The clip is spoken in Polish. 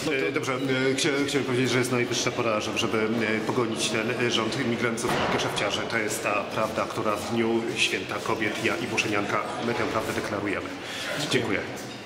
Dobrze, chciałem powiedzieć, że jest najwyższa pora, żeby pogonić ten rząd imigrantów i geszefciarzy. To jest ta prawda, która w dniu Święta Kobiet, ja i Buszynianka, my tę prawdę deklarujemy. Dziękuję.